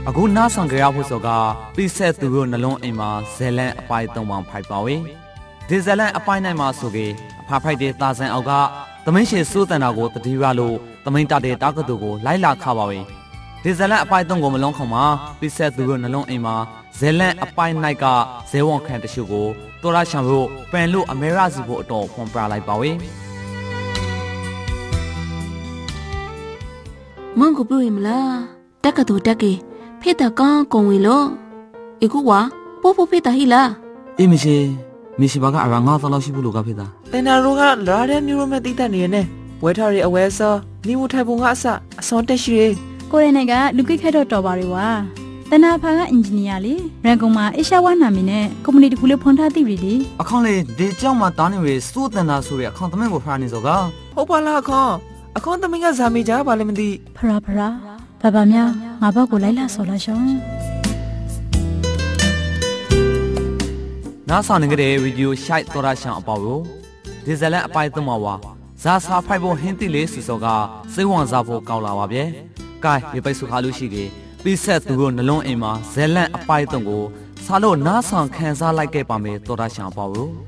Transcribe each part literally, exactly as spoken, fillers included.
အခုနားဆောင်ကြရဖို့ဆိုကပိဆက်သူတို့နှလုံးအိမ်မှာဇဲလန်အပိုင်းသုံးပေါင်းဖိုက်ပါဝေဒီဇဲလန်အပိုင်းနိုင်မှာဆိုကေအဖာဖိုက်တဲ့တာဆန်အောက်ကသမင်းရှင်စိုးတန်တာကိုတတိယလို့သမင်းတတဲ့တာကတူကိုလိုက်လာခပါဝေဒီဇဲလန်အပိုင်းသုံးကိုမလုံးခေါမှာပိဆက်သူတို့နှလုံးအိမ်မှာဇဲလန်အပိုင်းနိုင်ကဇဲဝန်ခန့်တရှုကိုတော်ရရှံလို့ပန်လို့အမေရစီဖို့အတော်ဖွန်ပြလိုက်ပါဝေမန်ကိုပြည့်မလားတက်ကတူတက်ကေဖေတကောင်ကုံဝီလို့အကူဝါပို့ဖို့ဖေတဟီလားအေးမရှိမရှိဘာကအရာငါးသလောက်ရှိဘူးလို့ကဖေတာတင်နာတို့ကလာတဲ့မျိုးမဲ့တိတက်နေရနဲ့ဝဲထားရအဝဲစောနေမှုထိုင်ပုံကအစအစောတက်ရှိရကိုရနေကလူကိခဲတော့တော်ပါရီဝါတနာဖာကအင်ဂျင်နီယာလေရန်ကုန်မှာအေရှာဝါနာမီနဲ့ကုမ္ပဏီတခုလေးဖွင့်ထားသိပြီလေအခေါင်လေဒီကြောင့်မှတားနေရစိုးတန်တာဆိုရအခေါင်သမင်းကိုဖာနေစောကဟုတ်ပါလားအခေါင်အခေါင်သမင်းကဇာမေကြပါလိမ့်မသိဖရာဖရာဘာဘာများငါဘောက်ကိုလိုက်လာဆော်လာရှောင်းနားဆောင်နေတဲ့ဗီဒီယိုရှိုက်တော်ရရှောင်းအပေါ့ကိုဒီဇလန်အပိုင်းသုံးပါဝါဇာစာဖိုက်ဖို့ဟင်းတိလေးစီစောကစိတ်ဝင်စားဖို့ကောင်းလာပါဗျ။ကဲဒီပိတ်စုခါလို့ရှိကေပိဆက်သူတို့နှလုံးအိမ်မှာဇလန်အပိုင်းသုံးကိုစားလို့နားဆောင်ခံစားလိုက်ခဲ့ပါမယ်တော်ရရှောင်းအပေါ့ကို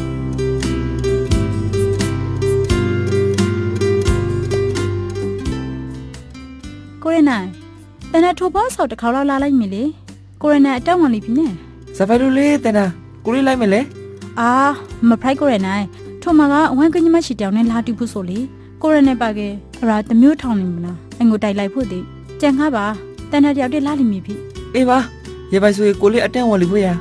ကိုရနိုင်တနထိုးဘောဆောက်တစ်ခါလောက်လာလိုက်မိလေကိုရနိုင်အတောက်ဝင်လိပြီနဲ့ဇဖိုင်လူလေးတနကိုလေးလိုက်မလဲအာမဖရိုက်ကိုရနိုင်ထိုမှာကအဝမ်းကညမရှိတောင်နဲ့လာတူဖို့ဆိုလေကိုရနိုင်ပါကေအရာတမျိုးထောင်နေမလားအငိုတိုက်လိုက်ဖို့တည်ကြံခါပါတနတယောက်တည်းလာလိမ့်မည်ပြီအေးပါရေပိုင်ဆိုရေကိုလေးအတန့်ဝင်လိဖို့ရ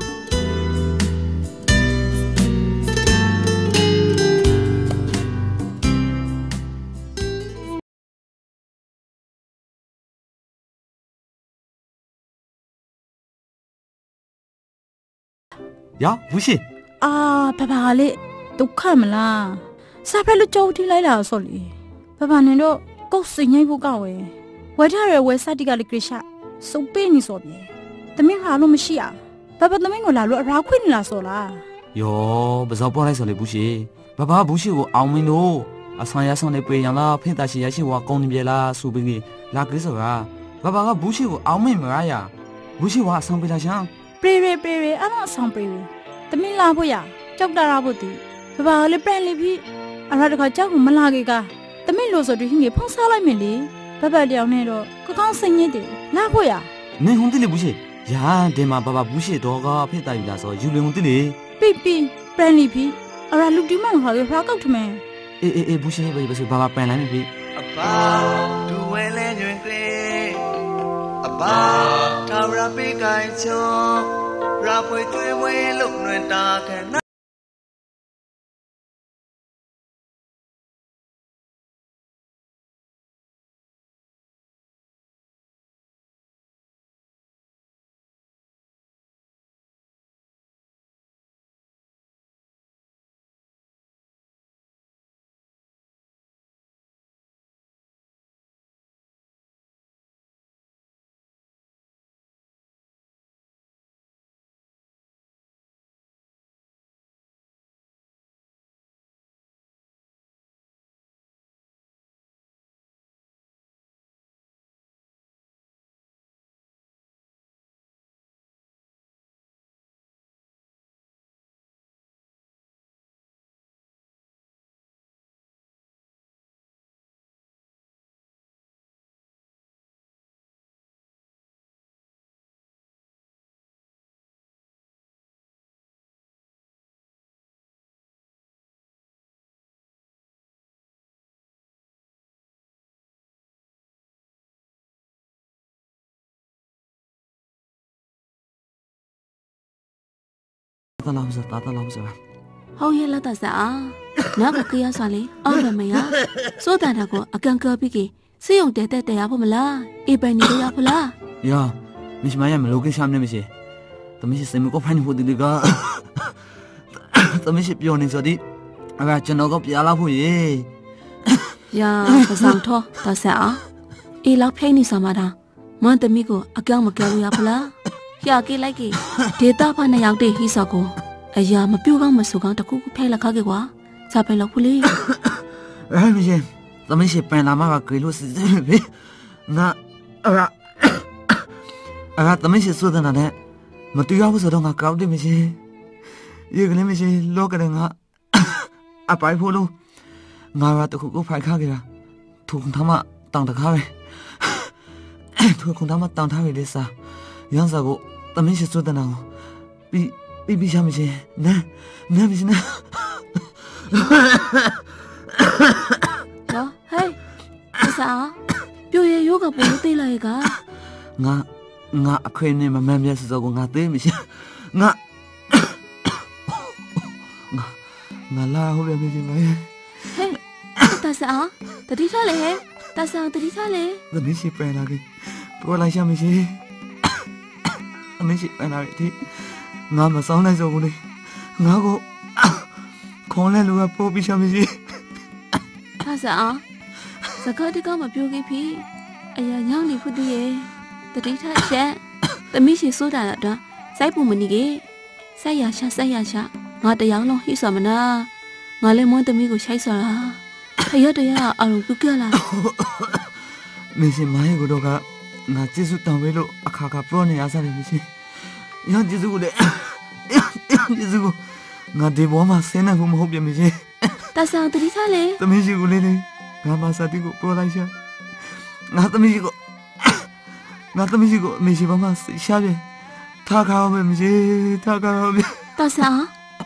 呀，不是啊，爸爸嘞，都看么啦？啥牌都招提来了，说哩。爸爸恁都搞生意不搞诶，为啥人为啥地个哩给啥？手背你说别，他们哈路没事啊？爸爸他们我拉路拉亏你拉说啦。 哟，不是过来说的不是，爸爸不是我澳门咯，啊上呀上的不一样啦，平大些也是我讲你别啦，手背的拉给说啊，爸爸个不是我澳门么呀，不是我上背啦想。 ပြေပြေပြေပြေအမဆောင်ပြေပြေတမင်းလာဖို့ရကြောက်တာရဖို့တည်ဘာဘာလေးပြန်လေးပြီးအရာတခါကြောက်ကိုမလာကေကတမင်းလို့ဆိုတူဟင်းကြီးဖုံးစားလိုက်မယ်လေဘဘတယောက်နဲ့တော့ကကောင်းစိတ်ညစ်တယ်လာဖို့ရနင်းဟုံးတိလေဘူးရှိရာဒီမှာဘာဘာဘူးရှိတော့ကဖိတာယူလာဆိုယူလေဟုံးတိလေပိပိပြန်လေးပြီးအရာလူတီမန်ခါရဖာကောက်ထမယ်အေးအေးအေးဘူးရှိပဲပဲဆိုဘာဘာပြန်လိုက်ပြီအပါဒူဝဲလဲညွင်ကလေးအပါထာဝရပေးကိုင်ချောရာဖွေသွေးဝဲလုံနှွင်တာခဲနာတာလာမစတာတာလာမစဟောရလာတာစားနာကိုကြရဆွာလေအော်ရမရစိုးတာကိုအကန်ကပြီးကစေယုံတဲတဲတဲရဖို့မလားအေးပိုင်နေရဖို့လားယာမရှိမရမလို့ကိစ္စမ်းနေမရှိတမရှိစင်မကိုဖိုင်ဖို့ဒီကတမရှိပြောနေစသည်အကကျွန်တော်ကပြလာဖို့ရေယာပဆောင်ထောတာစားအေးလောက်ဖိနေစမှာတာမန်တမီကိုအကောင်မကြောက်ရဖလားရကေလိုက်ကေဒေတာဖာနဲ့ရောက်တဲ့ဟိဆော့ကိုအရာမပြုတ်ကောင်းမဆူကောင်းတခုခုဖဲလက်ခါကေကွာစာပဲလောက်ဖူလေးအဲ့မရှင်သမီးရှိပန်လာမှာကကေလို့စစ်စစ်ပဲငါအရာအကသမင်းရှိစိုးတဲ့နာနဲ့မတူရဘူးဆိုတော့ငါကောက်တယ်မရှိရေကလေးမရှိလောကတဲ့ငါအပိုင်ဖို့လို့ငါရတခုကိုဖိုက်ခါကြတာထုံထမတောင်တကားပဲထုံခုံထမတောင်ထားရလေစာရန်စာကိုသမင်းရှိစိုးတဲ့နာကိုပြီးပြီးပြီးချမရှိနဲနဲမရှိနဲနော်ဟေးအစားပြိုရယောဂပုံလို့သိလိုက်ကငါငါအခွင့်နဲ့မမှန်မြတ်စောကိုငါသိမရှိငါငါငါလာဟုတ်တယ်မရှိမဟဲ့တဆာတတိထားလေတဆာတတိထားလေသမီးရှိပန်လာပြီပေါ်လိုက်ရှာမရှိသမီးရှိပန်လာပြီငါမဆောင်နိုင်စောဘူးလေငါကိုခေါင်းလဲလူကပို့ပြီးရှာမရှိတဆာစကားတကမပြောခဲ့ပြီအရာညောင်းနေခုတည်းရဲ့တတိထားချက်သမီးရှိစိုးတာတော့စိုက်ပုံမနေကြီးစိုက်ရရှာစိုက်ရရှာငါတရားလုံးဟိစောမနာငါလည်းမွန်းသမီးကိုရှိုက်စောတာခရတရားအရုံပြုတ်ကြလားမင်းစမိုင်းကိုတော့ကငါကျေးဇူးတောင်းပေးလို့အခါခါပြောနေရစားတယ်မရှိရကျေးဇူးကိုလည်းကျေးဇူးကိုငါဒီဘောမှာဆင်းနေဖို့မဟုတ်ပြမရှိတဆန်တတိထားလေသမီးရှိကိုလေးလေးငါမစားတိကိုပြောလိုက်ရှာငါသမီးရှိကိုငါသမီးရှိကိုမရှိဘာမှရှာပြထားခါအောင်မရှိထားခါအောင်တဆန်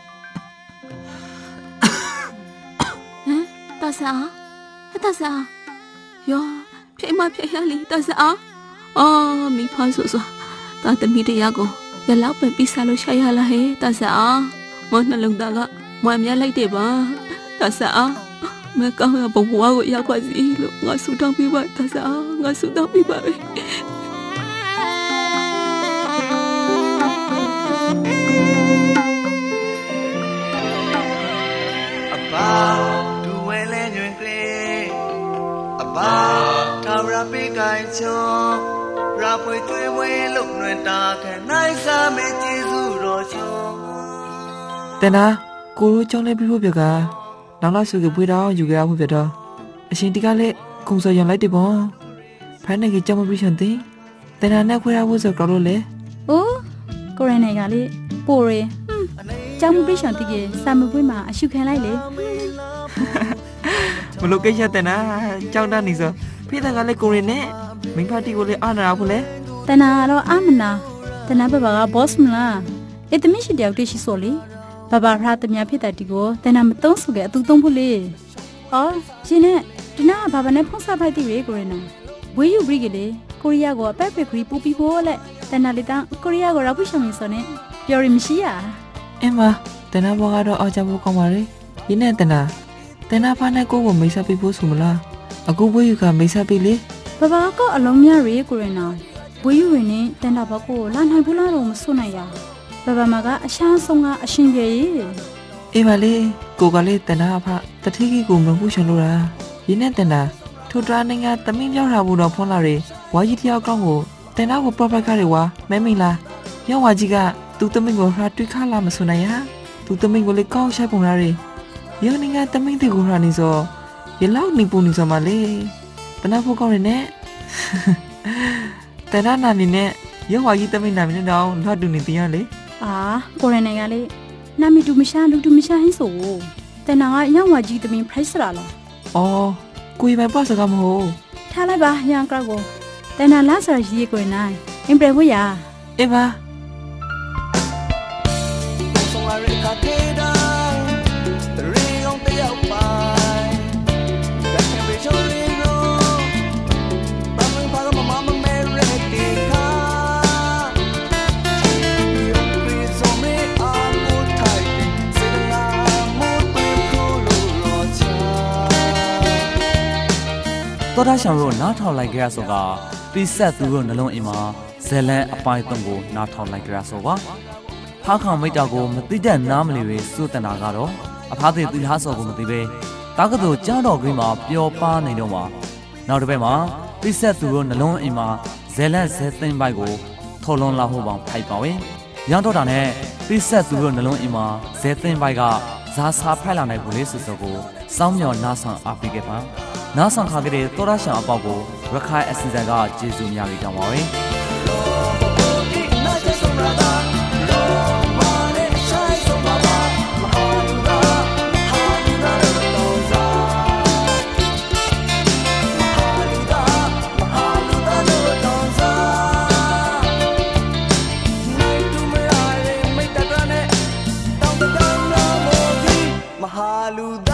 တဆာတဆာယောဖိမဖိရလီတဆာအော်မိဖာဆိုဆိုတာတမီတရားကိုရလောက်ပဲပြီးစားလို့ရှာရလားဟဲ့တဆာမနှလုံးသားကမွမ်းမြလိုက်တယ်ပါတဆာမကောင်းရဘဝကိုရောက်ပါစီလို့ငါဆုတောင်းပေးပါတဆာငါဆုတောင်းပေးပါပဲအပါဘာသာရပိကိုင်ချောရပွေသွေးဝဲလုံွယ်တာခဲနိုင်စားမေကျေးဇူးတော်ချောတနာကိုရိုးကြောင်းလေးပြဖို့ပြကနောက်လာစုကပွေတော်ယူကြရဖို့ပြတော့အရှင်ဒီကလည်းကုံစော်ရံလိုက်တယ်ပေါ့ဖိုင်းနေကြီးကြောင်းမပြရှင်တင်တနာနဲ့ခွဲရဖို့ဆိုကြလို့လေအိုးကိုရနေကလေပိုရကြောင်းမပြရှင်တိကစာမပွေးမှာအရှုခံလိုက်လေမလို့ကိစ္စတဲ့နာကြောင်းတန်းနေဆိုဖိတဲ့ကလည်းကိုရင်နဲ့မင်းဖတ်တီကိုလည်းအာနာဘူးလေတနာတော့အမနာတနာဘဘကဘော့စ်မလားလေတမရှိတယောက်တည်းရှိဆိုလေဘဘဖရာတမြဖိတဲ့တီကိုတနာမသုံးစုကအတူသုံးဖို့လေအော်ရှင်နဲ့တနာဘဘနဲ့ဖုန်းစားဖိုက်တီရေကိုရင်နာဝေးယူပြီးကလေးကိုရီးယားကိုအပက်ပက်ခရီးပူပြီးဖို့လေတနာလေးတန်းကိုရီးယားကိုရောက်ပြီးရှောင်းနေဆိုနေပြောရမရှိရအင်းမတနာဘောကတော့အော်ကြဖို့ကောင်းပါလေဒီနဲ့တနာတနာဖာနဲ့ကိုကိုမိတ်ဆက်ပေးဖို့ဆိုမလားအခုဘွေယူကမိတ်ဆက်ပေးလေဘဘကအလုံးများရေကိုရင်နာဘွေယူရင်နဲ့တန်တာဘကိုလာနိုင်ဘူးလားတော့မစွနိုင်ရဘဘမကအရှားဆုံးကအရှင်ပြေအေးပါလေကိုကလေးတနာဖာတတိကြီးကိုမဟုတ်ရှင်လို့လားဒီနဲ့တနာထိုတရာနိုင်ငံတမင်းပြောထားဘူးတော့ဖွန်းလာရေဝါကြီးတယောက်ကောင်းကိုတနာကိုပရိုပိုက်ကားတွေဝါမဲမိန်လားရောဝါကြီးကသူ့တမင်းကိုဟာတွေ့ခလာမစွနိုင်ရသူ့တမင်းကိုလေကောင်းရှိုက်ပုံလာရေယောနေကတမင်းတီကိုရနေစောရလောက်နေပုံနေစောမလေးတနာဖို့ကောင်းနေနဲ့တနာနာနေနဲ့ယောဝါကြီးတမင်းနာမည်နဲ့တော့လှတူနေတရားလေအာကိုရနေကလေနာမီတူမရှာလူတူမရှာဟင်းဆိုတနာကယောဝါကြီးတမင်း price လာလားအော်ကိုရပိုင်ပတ်စကားမဟုတ်ထားလိုက်ပါရန်ကရောတနာလာဆာကြီးကိုနိုင်အင်ပရဖို့ရအေးပါဆုံးလာရကတေဒါတော်တာရှောင်တို့နားထောင်လိုက်ကြရဆိုကပိဆက်သူတို့နှလုံးအိမ်မှာဇလန်အပိုင်းသုံးကိုနားထောင်လိုက်ကြရဆိုပါဖားခေါင်မိတ်တာကိုမသိတဲ့နားမလီပဲစိုးတနာကတော့အဖားသေးသီဟာဆော်ကိုမသိပဲတာကတူကြောင်းတော်ကလေးမှာပျော်ပါနေတော့မှာနောက်တစ်ပတ်မှာပိဆက်သူတို့နှလုံးအိမ်မှာဇလန်ဇဲသိမ့်ပိုက်ကိုထော်လွန်လာဖို့ပေါင်းဖိုက်ပါဝင်ရန်တော့တာနဲ့ပိဆက်သူတို့နှလုံးအိမ်မှာဇဲသိမ့်ပိုက်ကဇာစာဖိုက်လာနိုင်ဘူးလေဆိုဆိုကိုစောင်းမြော်နားဆောင်အားပေးခဲ့ပါနားဆောင်ခါကလေးတော်ရရှံအပေါက်ကိုရခိုင်အစီအစဉ်ကကျေးဇူးများကြီးတောင်းပါရယ်လူသ